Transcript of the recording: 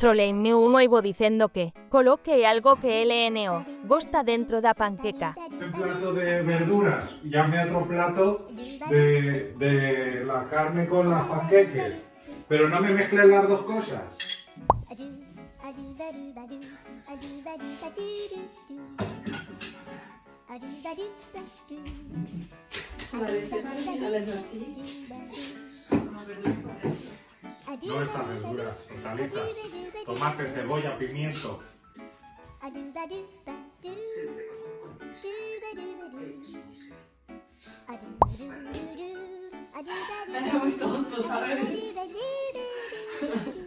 Troleime uno y vo dicendo que coloque algo que LNO gosta dentro da panqueca. Un plato de verduras, llame a otro plato de la carne con las panqueques. Pero no me mezclen las dos cosas. No estas verduras, hortalizas, tomate, cebolla, pimiento. Era muy tonto, ¿sabes?